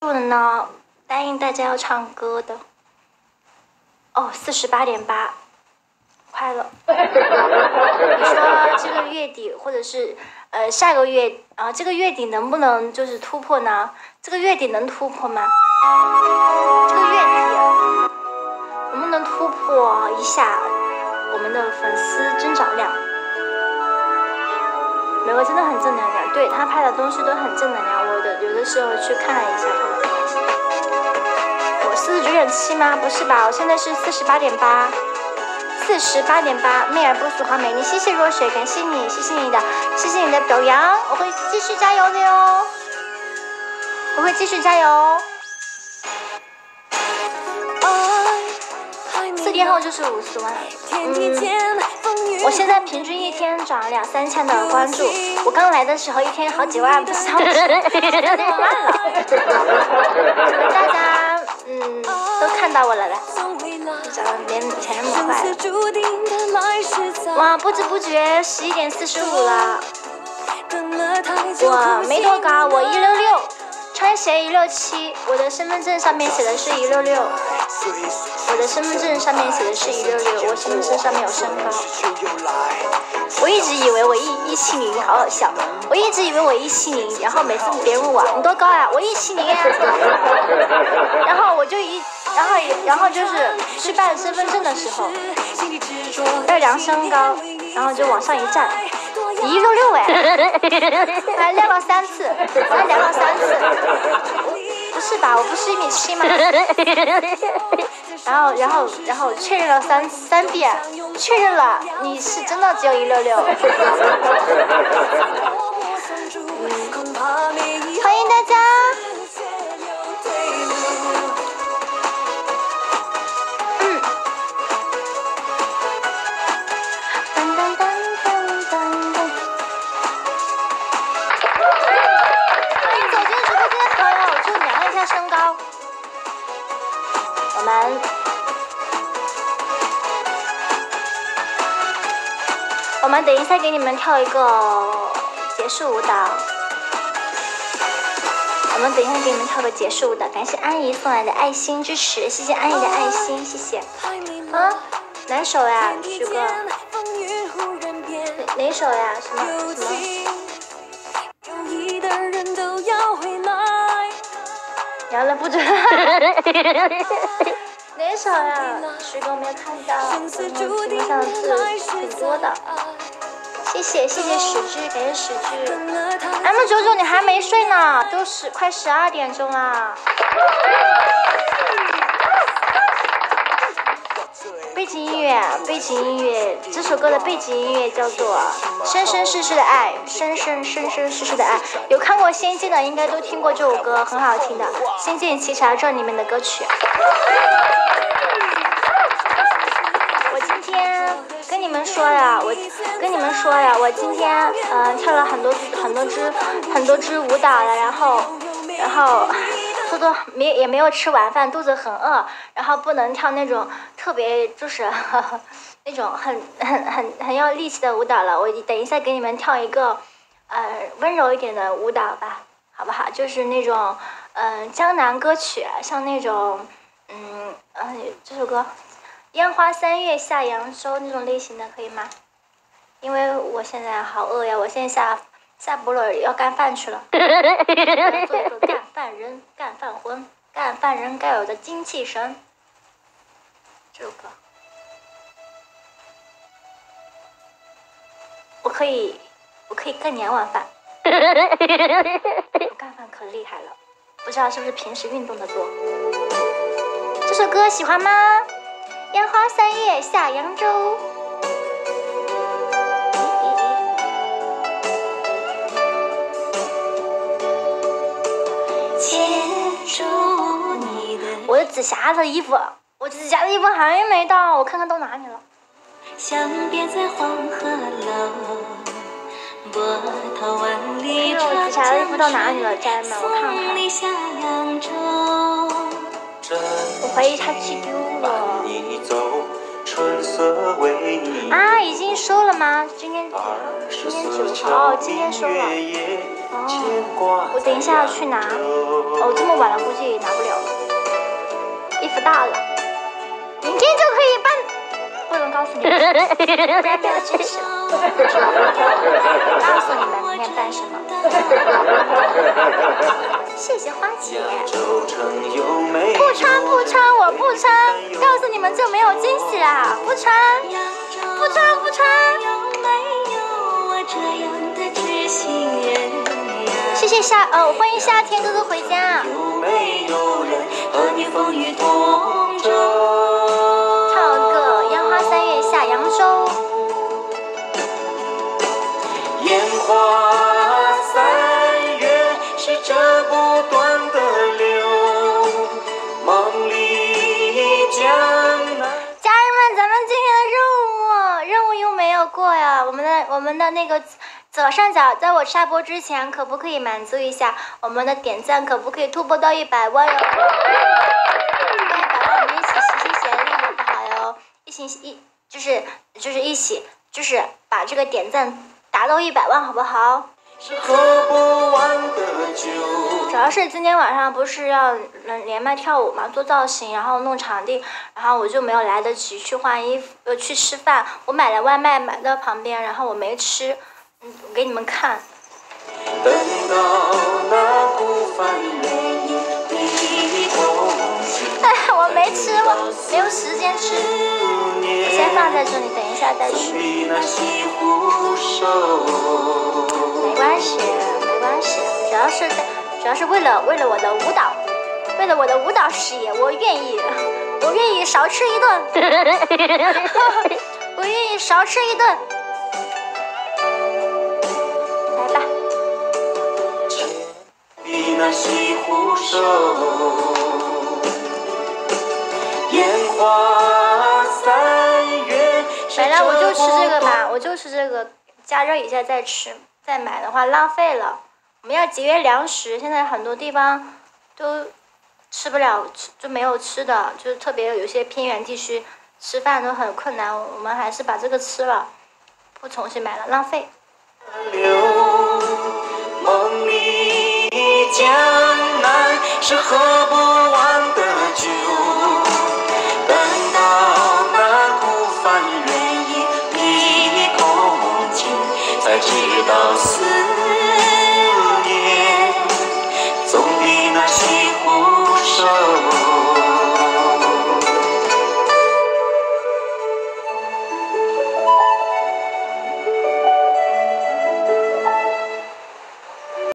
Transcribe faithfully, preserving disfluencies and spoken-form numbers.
录的呢，答应大家要唱歌的。哦，四十八点八，快了。你说这个月底，或者是呃下个月啊、呃，这个月底能不能就是突破呢？这个月底能突破吗？这个月底能不能突破一下我们的粉丝增长量？美国真的很正能量，对他拍的东西都很正能量。我的有的时候去看了一下他的东西。我四十九点七吗？不是吧？我现在是四十八点八，四十八点八。媚而不俗好美丽，谢谢若水，感谢你，谢谢你的，谢谢你的表扬，我会继续加油的哟，我会继续加油。四天后就是五十万，嗯。我现在平均一天涨两三千的关注，我刚来的时候一天好几万，不知道为什么这么慢了。大家嗯都看到我了啦，涨得连以前那么快。哇，不知不觉十一点四十五了。我没多高，我一六六，穿鞋一六七，我的身份证上面写的是一六六。我的身份证上面写的是一六六，我身份证上面有身高。我一直以为我一一七零，好好笑。我一直以为我一七零，然后每次别人问我你多高呀、啊，我一七零呀。然后我就一，然后然后就是去办身份证的时候，要量身高，然后就往上一站，一六六哎，还量了三次，我还量了三次。不是吧？我不是一米七吗？然后，然后，然后确认了三三遍，确认了，你是真的只有一六六。嗯，欢迎大家。嗯。当当当当当当。欢迎走进直播间的朋友，就量了一下身高。我们我们等一下给你们跳一个结束舞蹈，我们等一下给你们跳个结束舞蹈。感谢安怡送来的爱心支持，谢谢安怡的爱心，谢谢。啊，哪首呀，徐哥？哪首呀？什么什么？聊了不准。哪首呀？徐哥没有看到，怎么屏幕上的字挺多的。谢谢谢谢史剧，感谢史剧。M 九九你还没睡呢，都十快十二点钟了。背景音乐，背景音乐，这首歌的背景音乐叫做《生生世世的爱》，生生生生世世的爱。有看过《仙剑》的应该都听过这首歌，很好听的，《仙剑奇侠传》里面的歌曲。我今天跟你们说呀，我跟你们说呀，我今天嗯、呃、跳了很多很多支很多支舞蹈了，然后然后。多多没也没有吃晚饭，肚子很饿，然后不能跳那种特别就是呵呵那种很很很很要力气的舞蹈了。我等一下给你们跳一个呃温柔一点的舞蹈吧，好不好？就是那种嗯、呃、江南歌曲，像那种嗯呃这首歌烟花三月下扬州那种类型的，可以吗？因为我现在好饿呀，我现在下。下播了要干饭去了，要做一个干饭人、干饭魂、干饭人该有的精气神。这首歌，我可以，我可以干两碗饭。我干饭可厉害了，不知道是不是平时运动的多。这首歌喜欢吗？烟花三月下扬州。我的紫霞的衣服，我紫霞的衣服还没到，我看看到哪里了。相别在黄鹤楼，波涛万里。看我紫霞的衣服到哪里了，家人们，我看看。我怀疑它寄丢了。啊，已经收了吗？今天今天九号，哦，今天收了。 哦，我等一下要去拿。哦，这么晚了，估计拿不了了。衣服大了，明天就可以办。不能告诉你们，大家不要支持。告诉你们明天办什么。谢谢花姐。不穿不穿，我不穿。告诉你们就没有惊喜啦，不穿，不穿不穿。谢谢夏呃，欢迎夏天哥哥回家。唱个烟花三月下扬州。 烟花三月是这不断的流，梦里江南。 家人们，咱们今天的任务任务又没有过呀，我们的我们的那个。左上角，在我插播之前，可不可以满足一下我们的点赞？可不可以突破到一百万哟？一百万，我们一起齐心协力，好不好哟？一起一就是就是一起就是把这个点赞达到一百万，好不好？ 是喝不完的酒。 主要是今天晚上不是要连麦跳舞嘛，做造型，然后弄场地，然后我就没有来得及去换衣服，呃，去吃饭。我买了外卖，买到旁边，然后我没吃。嗯，我给你们看。 等到那孤帆远影碧空尽。 哎，我没吃，我没有时间吃。我先放在这里，等一下再吃。没关系，没关系，主要是主要是为了为了我的舞蹈，为了我的舞蹈事业，我愿意，我愿意少吃一顿。我愿意少吃一顿。 那西湖首，烟花三月。 本来我就吃这个吧，我就吃这个，加热一下再吃，再买的话浪费了。我们要节约粮食，现在很多地方都吃不了，就没有吃的，就是特别有些偏远地区吃饭都很困难，我们还是把这个吃了，不重新买了，浪费。 梦里江南是喝不完的酒，等到那孤帆远影碧空尽，才知道思念总比那西湖瘦。